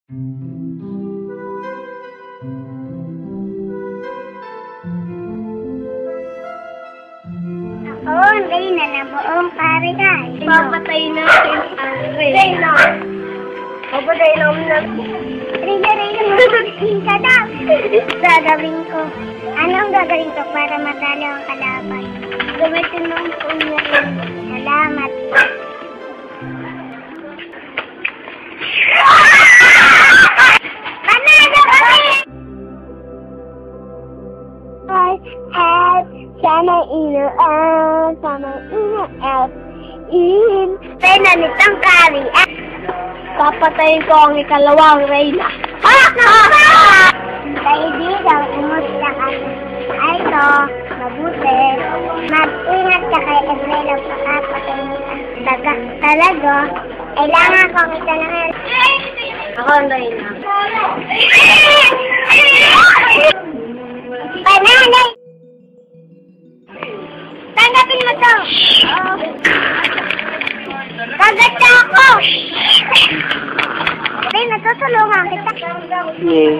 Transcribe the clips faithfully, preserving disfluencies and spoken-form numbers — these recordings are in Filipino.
Oo, ang Reyna na buong parehan. Papatay natin ang Reyna. Papatay namin na. Reyna, Reyna, mag-king ka daw. Gagawin ko. Anong gagawin ko para matalo ang kalaban? Gamitin mo ang punya. Salamat. Panalo kami! At sana inoon, sana inoon. In. Reyna, nitong kari. Papatayin ko ang ikalawang Reyna. Ah! Ah! Kaibigan, kumusta ka? Ay, ito, mabuti. Mag-ingat ka kay Evrelo pagkapatayin ka. Taga, talaga, kailangan kong itanangan. Ako ang Reyna. Pananay! Tanggapin mo to! Oh. Kagat na ako! Ay, natutulungan kita. Yeah.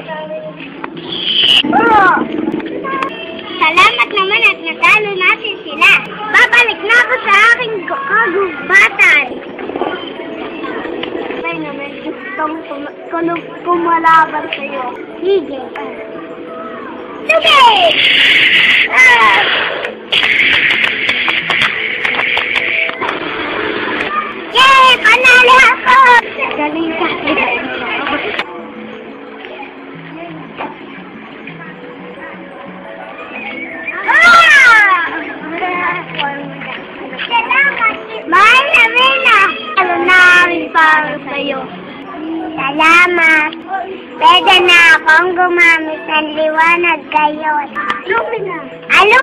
Oo. Salamat naman at natalo natin sila. Babalik na ako sa aking kagubatan. Ay naman, gustong kum kumalaban sa'yo. Sige. Sige! Ah! Yay! Panalo ako! Galing ka. Mahal na Reyna! Ano namin para sa'yo? Salamat! Pwede na akong gumamit ng liwanag ngayon. Lumina! Alo?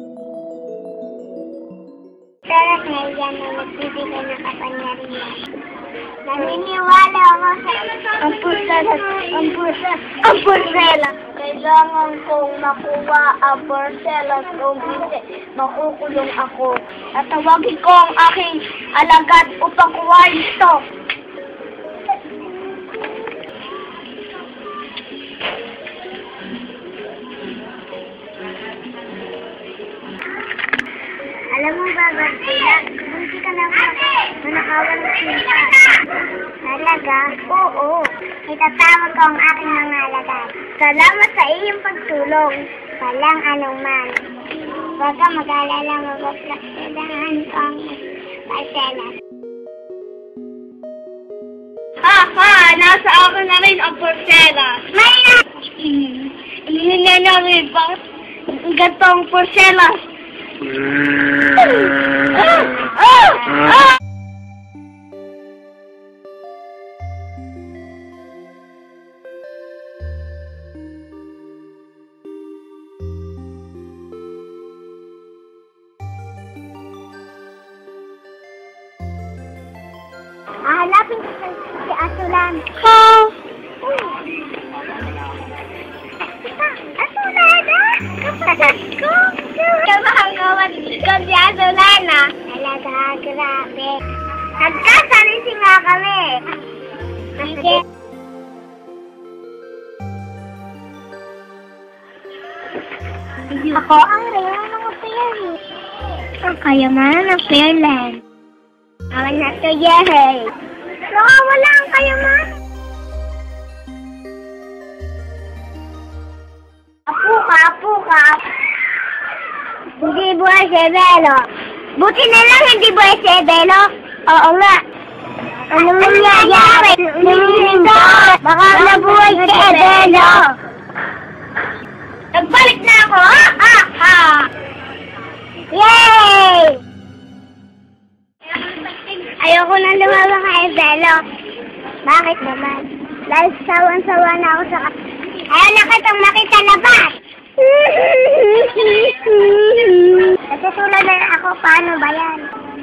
Pero ngayon na nagbibigay ng kapangyarihan. Naniniwala ako sa Ang pursela, ang pursela, ang pursela. Kailangan kong makuha ang pursela kung hindi makukulong ako. At tawagin ko ang aking alagad upang kuhain ito. Alam mo ba, Barbila? Hindi ka na ba manakawan ng sinta? Talaga? Oo. Itatawag ko ang aking mga alagad. Salamat sa iyong pagtulong. Walang anuman. Huwag ka mag-alala, mabaplaksadahan ko ang parsela. Ha ha! Nasa akin na rin ang pursela. May na! Hindi na namin pang gantong pursela. Ah! Ah! Ah! Hahanapin ko si Asulan. Ha? Asulana! Kapatid ko! Kamahanggawan ko si Asulana. Talaga, grabe. Nagkasarisi nga kami. Sige. Ako ang reyna ng Fairy. Ang kayamanan ng Fairland. Awan na to, yehey. Nakawala ang kayamanan. Apo ka, apo ka. Hindi buhay si Belo. Buti na lang hindi buhay si Belo. Oo nga. Anong nangyayari? Lumiling ka. Baka nabuhay si Belo. Nagbalik na ako, ha? Ha? Ha? Yay! Ayoko na lumawa kay Belo. Bakit naman? Dahil sawan-sawa na ako sa... Ayaw na kitang makita labas! Nasusulat na ako, paano ba yan?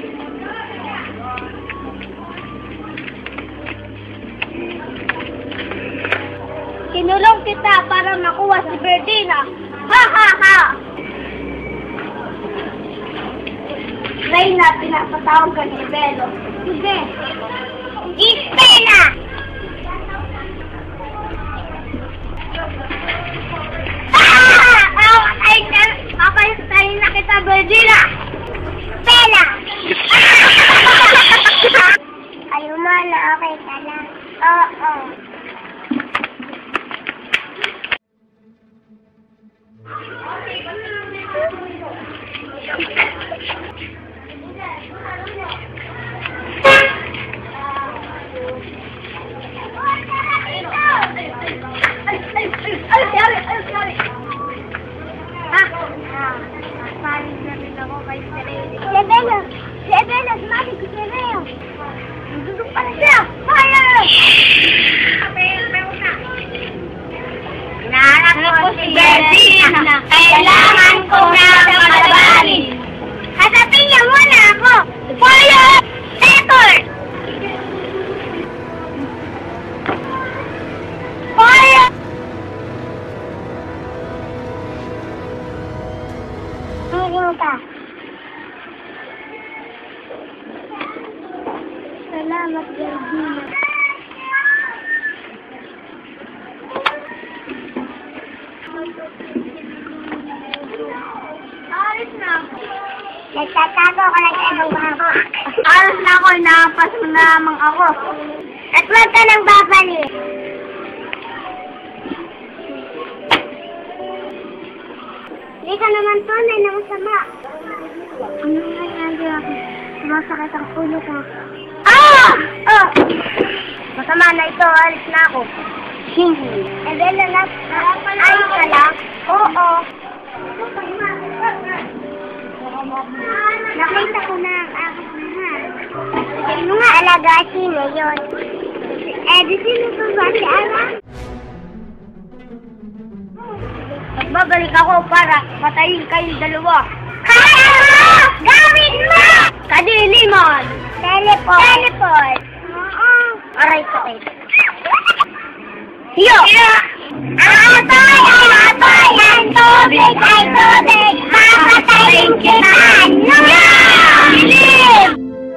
Sinulong kita para makuha si Berdina. Ha ha ha! Reyna, pinapatawag ka ni Belo. Sige. Istela! ka. Salamat, Georgina. Alis na ako. Nagtatago ako ng ibang bako. Alis na ako, inapas mo na lamang ako. At huwag ka nang babalik. Hindi ka naman tunay na masama. Ano nangyayari ako? Sumasakit ang ulo ko. Ah! Oh! Masama na ito, alis na ako. Hindi. Eh, Bella, lap. Ayos ka lang? Oo. Nakita ko na ang aking mahal. Sino nga alaga? Sino yun? Eh, di sino to ba si Ana? Magbabalik ako para patayin kayong dalawa. Kaya mo! Gawin mo! Kadiliman! Teleport. Teleport. Oo. Aray, sakit. Yo! Apoy! Apoy! Ang tubig ay tubig! Papatayin kita! No! Bilim!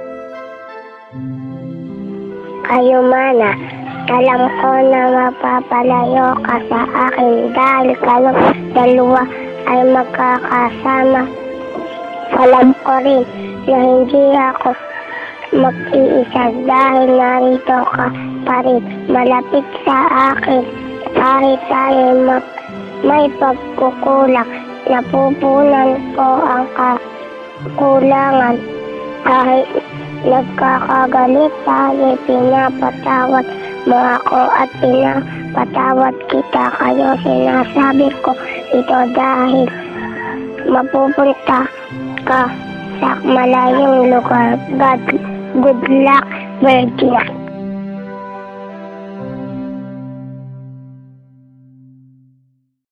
Kayo mana, alam ko na mapapalayo ka sa akin dahil kayong dalawa ay magkakasama. Alam ko rin na hindi ako mag-iisa dahil narito ka pa rin malapit sa akin. Kahit tayo mag may pagkukulang, napupunan ko ang kakulangan. Kahit nagkakagalit tayo, pinapatawad mo ako at pinapatawad kita. Kayo sinasabi ko ito dahil mapupunta ka sa malayong lugar. God, good luck, Virginia.